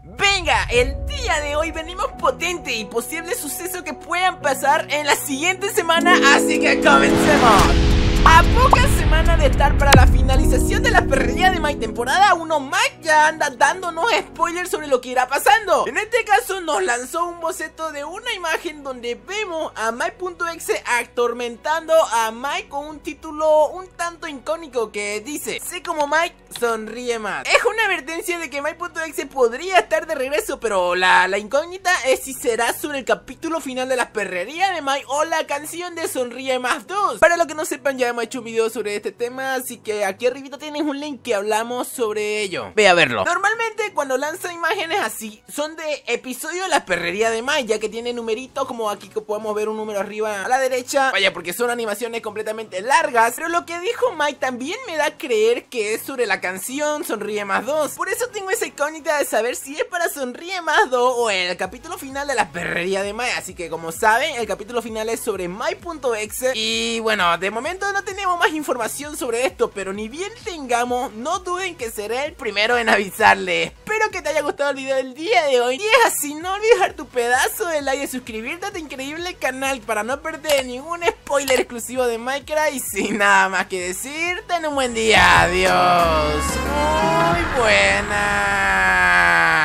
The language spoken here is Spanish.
Venga, el día de hoy venimos potente y posible suceso que puedan pasar en la siguiente semana, así que comencemos. A pocas semanas de estar para la finalización de la perrería de Mike temporada 1, Mike ya anda dándonos spoilers sobre lo que irá pasando. En este caso nos lanzó un boceto de una imagen donde vemos a Mike.exe atormentando a Mike con un título un tanto icónico que dice: sé como Mike, sonríe más. Es una advertencia de que Mike.exe podría estar de regreso, pero la incógnita es si será sobre el capítulo final de la perrería de Mike o la canción de Sonríe Más 2. Para los que no sepan, ya hemos hecho un video sobre este tema, así que aquí arribita tienes un link que hablamos sobre ello. Ve a verlo. Normalmente cuando lanza imágenes así son de episodio de la perrería de Mike, ya que tiene numeritos, como aquí que podemos ver un número arriba a la derecha. Vaya, porque son animaciones completamente largas. Pero lo que dijo Mike también me da a creer que es sobre la canción Sonríe Más 2. Por eso tengo esa incógnita de saber si es para Sonríe Más 2 o en el capítulo final de la perrería de Mike. Así que como saben, el capítulo final es sobre Mike.exe. Y bueno, de momento no tenemos más información sobre esto, pero ni bien tengamos, no duden que seré el primero en avisarles. Espero que te haya gustado el video del día de hoy. Y es así, no olvides dejar tu pedazo de like y suscribirte a este increíble canal para no perder ningún spoiler exclusivo de Minecraft. Y sin nada más que decir, ten un buen día. Adiós. Muy buena.